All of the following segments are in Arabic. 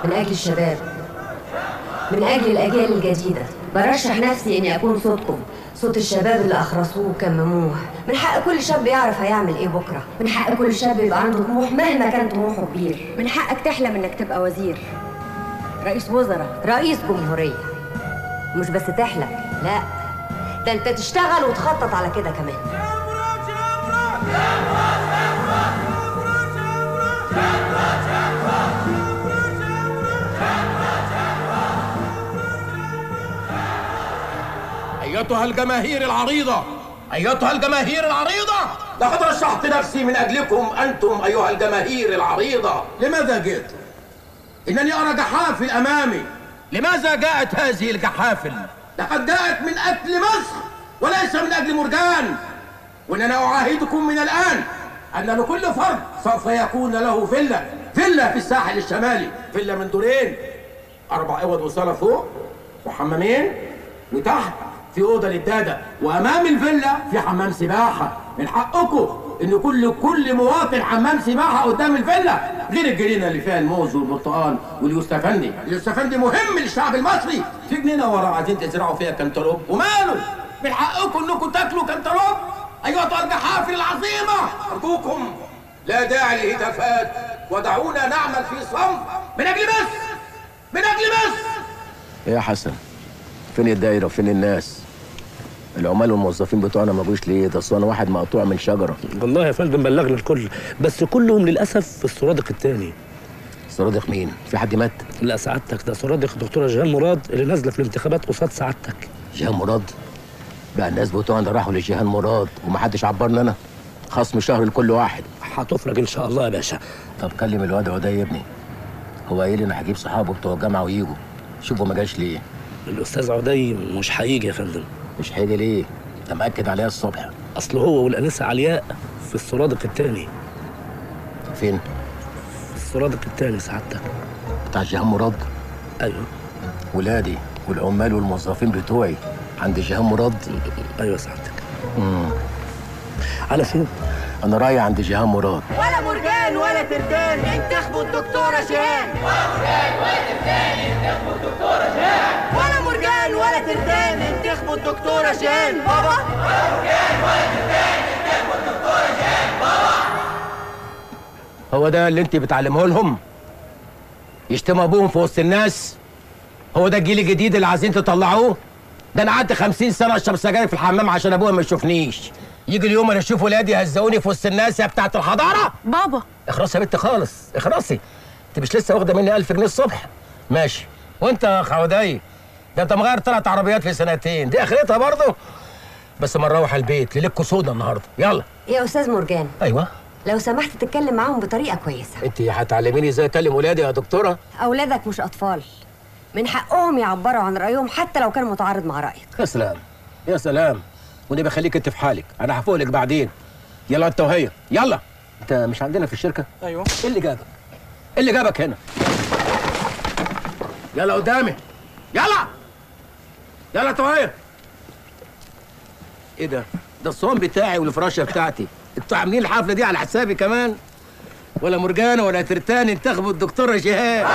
من أجل الشباب، من أجل الأجيال الجديدة، برشح نفسي إني أكون صوتكم، صوت الشباب اللي أخرسوه وكمموه. من حق كل شاب يعرف هيعمل إيه بكرة، من حق كل شاب يبقى عنده طموح مهما كان طموحه كبير، من حقك تحلم إنك تبقى وزير، رئيس وزراء، رئيس جمهورية. مش بس تحلم، لا، ده أنت تشتغل وتخطط على كده كمان. أيتها الجماهير العريضة، أيتها الجماهير العريضة، لقد رشحت نفسي من أجلكم أنتم أيها الجماهير العريضة. لماذا جئت؟ إنني أرى جحافل أمامي. لماذا جاءت هذه الجحافل؟ لقد جاءت من أجل مصر وليس من أجل مرجان. وإننا أعاهدكم من الآن أن لكل فرد سوف يكون له فيلا في الساحل الشمالي، فيلا من دورين، 4 أوض وصالة فوق وحمامين، وتحت في أوضة للدادة، وأمام الفيلا في حمام سباحة. من حقكم إن كل مواطن حمام سباحة قدام الفيلا، غير الجنينة اللي فيها الموز والبرتقال واليوستفندي. اليوستفندي مهم للشعب المصري. في جنينة ورا عايزين تزرعوا فيها كنتالوب، وماله؟ من حقكم إنكم تاكلوا كنتالوب أيها الجحافل العظيمة. أرجوكم لا داعي للهتافات، ودعونا نعمل في صمت من أجل مصر، من أجل مصر. يا حسن، فين الدايرة وفين الناس؟ العمال والموظفين بتوعنا ما جوش ليه؟ ده اصل انا واحد مقطوع من شجره. والله يا فندم بلغنا الكل، بس كلهم للاسف في السرادق الثاني. سرادق مين؟ في حد مات؟ لا سعادتك، ده سرادق الدكتوره جيهان مراد اللي نازله في الانتخابات قصاد سعادتك. جيهان مراد؟ بقى الناس بتوعنا راحوا لجيهان مراد ومحدش عبرنا انا؟ خصم شهر لكل واحد. هتفرج ان شاء الله يا باشا. طب كلم الواد عدي يا ابني، هو قايل لي انا هجيب صحابه بتوع الجامعه ويجوا. شوفوا ما جاش ليه؟ الاستاذ عدي مش هيجي يا فندم. مش هيجي ليه؟ ده مأكد عليها الصبح. اصل هو والانسه علياء في السرادق الثاني. فين؟ في السرادق الثاني سعادتك. بتاع جيهان مراد؟ ايوه. ولادي والعمال والموظفين بتوعي عند جيهان مراد؟ ايوه سعادتك. على فين؟ انا رايح عند جيهان مراد. ولا مرجان ولا تردان انتخبوا الدكتوره جيهان. ولا مرجان ولا تردان انتخبوا الدكتوره جيهان. ولا مرجان ولا تردان انتخبوا الدكتوره جيهان بابا. ولا مرجان ولا تردان انتخبوا الدكتوره جيهان بابا. هو ده اللي انت بتعلمه لهم؟ يشتموا ابوهم في وسط الناس؟ هو ده الجيل الجديد اللي عايزين تطلعوه؟ ده انا قعدت 50 سنه اشرب سجاير في الحمام عشان ابويا ما يشوفنيش. يجي اليوم انا اشوف ولادي يهزقوني في وسط الناس يا بتاعت الحضاره. بابا اخرسي يا بنت خالص، اخرسي. انت مش لسه واخده مني 1000 جنيه الصبح؟ ماشي. وانت يا خوداي، ده انت مغير 3 عربيات في سنتين، دي اخرتها برضه. بس ما نروح البيت ليلتكوا سودا النهارده، يلا. يا أستاذ مرجان، ايوه، لو سمحت تتكلم معاهم بطريقة كويسة. انت هتعلميني ازاي اكلم ولادي يا دكتوره؟ أولادك مش أطفال، من حقهم يعبروا عن رأيهم حتى لو كان متعارض مع رأيك. يا سلام يا سلام، ونبقى خليك انت في حالك، انا هفوق لك بعدين. يلا انت وهي، يلا. انت مش عندنا في الشركه؟ ايوه. ايه اللي جابك؟ ايه اللي جابك هنا؟ يلا قدامي، يلا يلا انت وهي. ايه ده؟ ده الصوان بتاعي والفراشه بتاعتي، انتوا عاملين الحفله دي على حسابي كمان؟ ولا مرجانه ولا ترتان انتخبوا الدكتوره جيهان.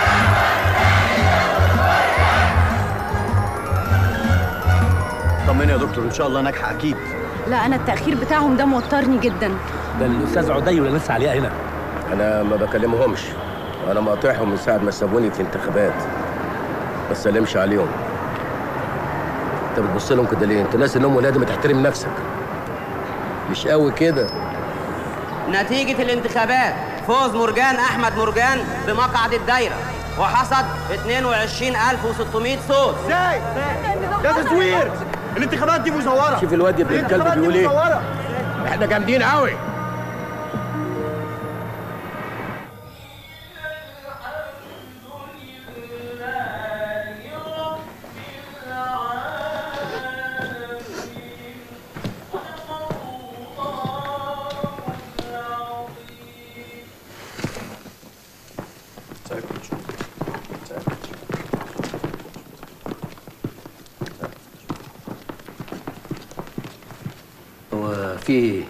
طمني يا دكتور، ان شاء الله ناجحه اكيد. لا، انا التاخير بتاعهم ده موترني جدا. ده الاستاذ عدي والانسه علياء هنا. انا ما بكلمهمش، انا مقاطعهم من ساعه ما سابوني في انتخابات، ما سلمش عليهم. انت بتبص لهم كده ليه؟ انت ناس انهم ولادي، ما تحترم نفسك. مش قوي كده. نتيجة الانتخابات فوز مرجان أحمد مرجان بمقعد الدايرة وحصد 22,600 صوت. ازاي؟ ده تزوير، الانتخابات دي مزوره. شوف الواد ابن الكلب بيقول ايه؟ احنا جامدين قوي. هو في ايه؟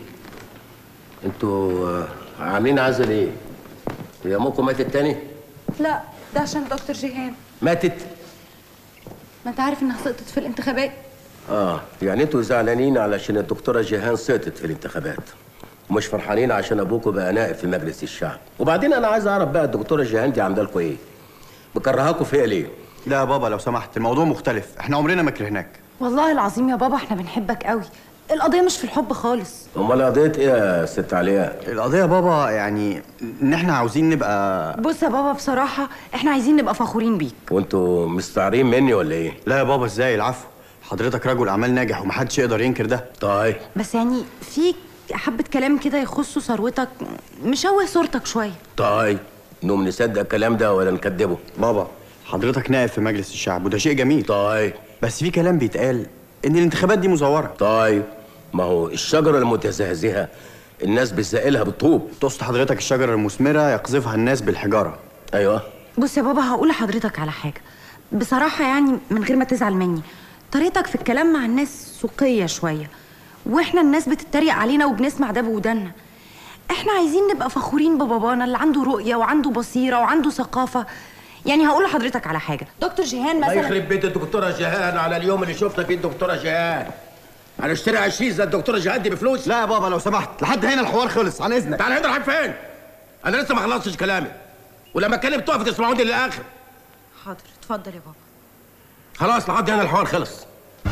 انتوا عاملين عزل ايه؟ هي امكم ماتت تاني؟ لا، ده عشان دكتور جيهان. ماتت؟ ما انت عارف انها سقطت في الانتخابات. يعني انتوا زعلانين علشان الدكتوره جيهان سقطت في الانتخابات، ومش فرحانين عشان ابوكوا بقى نائب في مجلس الشعب. وبعدين انا عايز اعرف بقى الدكتوره جيهان دي عامله لكم ايه؟ مكرهاكوا فيها ليه؟ لا يا بابا لو سمحت، الموضوع مختلف، احنا عمرنا ما كرهناك. والله العظيم يا بابا احنا بنحبك قوي. القضيه مش في الحب خالص. امال قضيه ايه يا ست علياء؟ القضيه يا بابا يعني ان احنا عاوزين نبقى. بص يا بابا بصراحه احنا عايزين نبقى فخورين بيك. وانتوا مستعارين مني ولا ايه؟ لا يا بابا ازاي، العفو، حضرتك رجل اعمال ناجح ومحدش يقدر ينكر ده. طيب بس يعني في حبه كلام كده يخصوا ثروتك مشوه صورتك شويه. طيب نقوم نصدق الكلام ده ولا نكدبه؟ بابا حضرتك نائب في مجلس الشعب وده شيء جميل. طيب بس في كلام بيتقال ان الانتخابات دي مزوره. طيب ما هو الشجره المتزهزهه الناس بتزقلها بالطوب. تقصد حضرتك الشجره المثمره يقذفها الناس بالحجاره. ايوه. بص يا بابا هقول لحضرتك على حاجه بصراحه، يعني من غير ما تزعل مني، طريقتك في الكلام مع الناس سوقيه شويه، واحنا الناس بتتريق علينا وبنسمع ده بودنا. احنا عايزين نبقى فخورين ببابانا اللي عنده رؤيه وعنده بصيره وعنده ثقافه. يعني هقول لحضرتك على حاجه، دكتور جيهان مثلا. الله يخرب بيت الدكتوره جيهان على اليوم اللي شفنا فيه الدكتوره جيهان. هنشتري 20 زي الدكتوره جيهان دي بفلوس؟ لا يا بابا لو سمحت، لحد هنا الحوار خلص عن اذنك. تعال هنا رايح فين؟ انا لسه ما خلصتش كلامي، ولما اتكلم تقف تسمعوني للاخر. حاضر اتفضل يا بابا. خلاص لحد هنا الحوار خلص.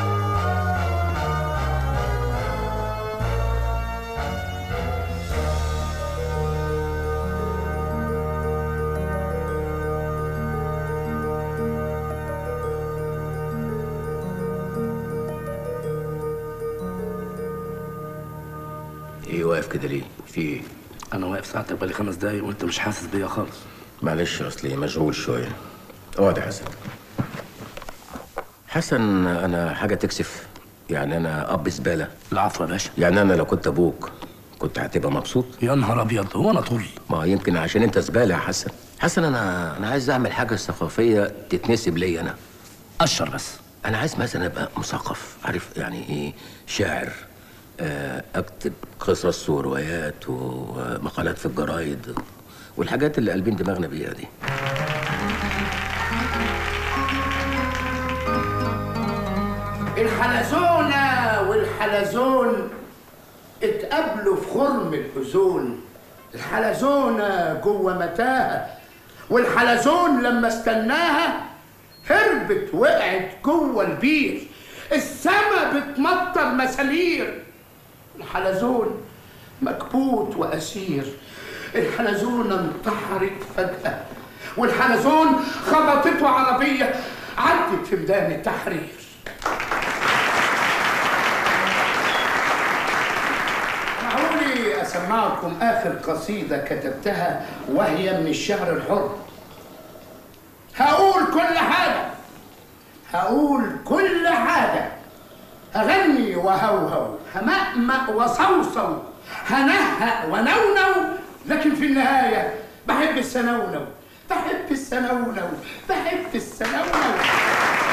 ايه واقف كده ليه؟ في ايه؟ انا واقف ساعتك بقالي 5 دقايق وانت مش حاسس بيا خالص. معلش اصلي مشغول شويه. اقعد يا حسن. حسن انا حاجه تكسف، يعني انا اب زباله. العفو يا باشا. يعني انا لو كنت ابوك كنت هتبقى مبسوط؟ يا نهار ابيض، هو انا طول؟ ما يمكن عشان انت زباله يا حسن. حسن انا عايز اعمل حاجه ثقافيه تتنسب لي انا. قشر بس. انا عايز مثلا ابقى مثقف، عارف يعني ايه شاعر، اكتب قصص وروايات ومقالات في الجرايد والحاجات اللي قلبين دماغنا بيها دي. الحلزونة والحلزون اتقابلوا في خرم الحزون. الحلزونة جوه متاهة، والحلزون لما استناها هربت وقعت جوه البير. السما بتمطر مسالير، الحلزون مكبوت وأسير. الحلزونة انتحرت فجأة، والحلزون خبطته عربية عدت في ميدان التحرير. معقولي أسمعكم آخر قصيدة كتبتها وهي من الشعر الحر. هقول كل حاجة، هقول كل حاجة، هغني وهوهو، همأمأ وصوصو، هنهأ ونونو، لكن في النهاية بحب السنونو، بحب السنونو، بحب السنونو.